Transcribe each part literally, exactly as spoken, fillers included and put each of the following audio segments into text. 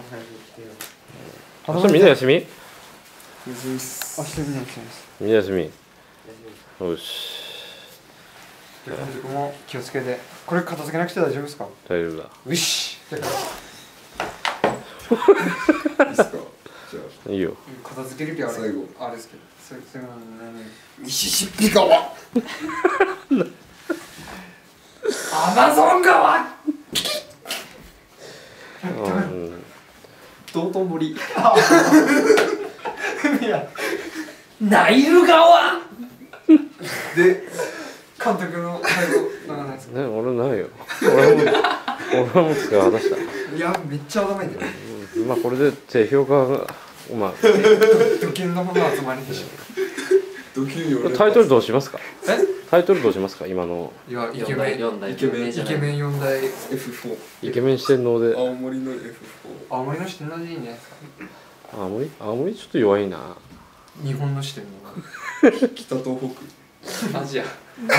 明日みんな休み？ 明日みんな休みです。 みんな休み。よし。 じゃあ本日も気をつけて。これ片付けなくて大丈夫ですか？ 大丈夫だ。 よし。じゃあいいですか？じゃあ。いいよ。 片付ける気ある。 最後。 あれですけど。それそれは何？ ミシシッピ川。 アマゾン川。 道頓堀。 いや。ナイル川。 で、 監督の最後なんかないですか？ ね、俺ないよ。俺も俺はもう使い果たした。 いや、めっちゃ頭いいんだよ。 まあこれで低評価がまあドキュンの方の集まりでしょ。 タイトルどうしますか？ え？ タイトルどうしますか？今の。 いや、イケメン四大イケメンイケメン四大エフフォー。 イケメン四天王で。 青森の エフフォー。 青森の視点なんでいいんじゃないですか？ 青森？青森ちょっと弱いな。 日本の視点の。 北東北。 アジア。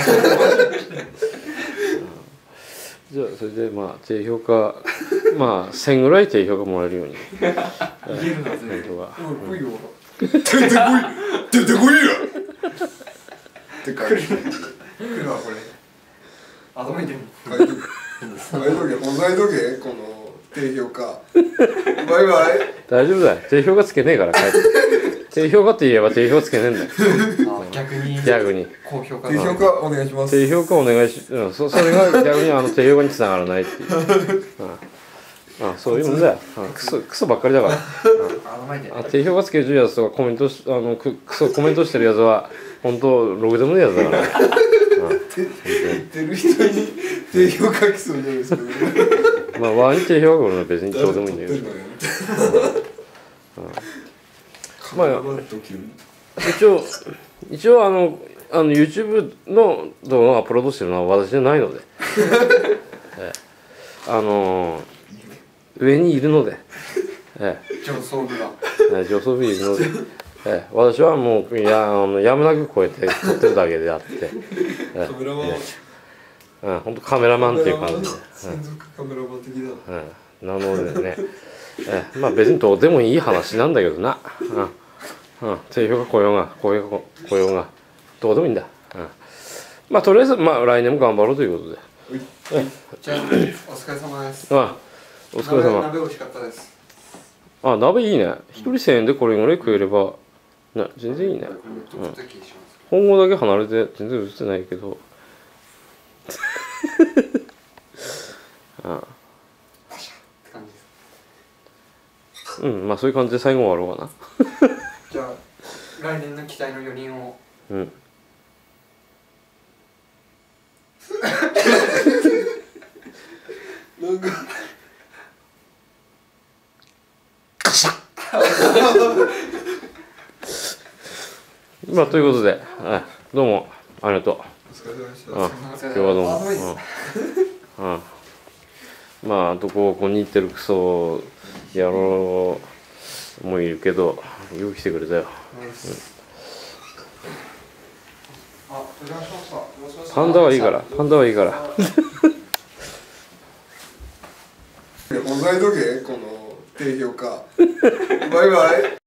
じゃあそれでまあ低評価まあせんぐらい低評価もらえるように。 言えるな全然。 本当は。 来いよ。 出てこい。出てこいや。って感じ。 来るわこれ。頭いいでも。 書いとけ。書いとけ。ほざいとけ。この低評価。バイバイ。 大丈夫だよ。低評価つけねえから帰って。低評価って言えば低評価つけねえんだよ。 逆に。 逆に。 高評価。 低評価お願いします。 低評価お願いし、うん、そそれが逆にあの低評価につながらないっていう。ああ、そういうもんだよ。あクソクソばっかりだから。あ低評価つけるやつとかコメントしあのククソコメントしてるやつは本当ログでもねえやつだから。 言ってる人に低評価来そうじゃないですか。 まあワンに低評価俺は別にどうでもいいんだけど。まあ一応一応あのあの YouTube の動画をアップロードしてるのは私じゃないので、ええ、あのー、上にいるので、ええ、上層部が、 ええ、上層部にいるので、ええ、私はもうやあのやむなくこうやって撮ってるだけであって、ええ、 カメラマン、 ええ、うん、本当カメラマンっていう感じで、 専属カメラマン的だ。 ええ、なのでね、ええ、まあ別にどうでもいい話なんだけどな。うんうん、低評価雇用が雇用雇用がどうでもいいんだ、うん、まあとりあえずまあ来年も頑張ろうということで、 じゃあお疲れ様です。 あお疲れ様。 鍋美味しかったです。 あ鍋いいね。一人せんえんでこれぐらい食えればね全然いいね、うん、本郷だけ離れて全然映ってないけどああうんまあそういう感じで最後終わろうかなじゃあ来年の期待のよにんを。 うん。 なんか。 まあということで、あどうもありがとう。 お疲れ様でした。 あ今日はどうも。うんうん、まああとここに行ってるクソ野郎もいるけどよく来てくれたよ。パンダはいいからパンダはいいから。 ほざいとけこの低評価。バイバイ。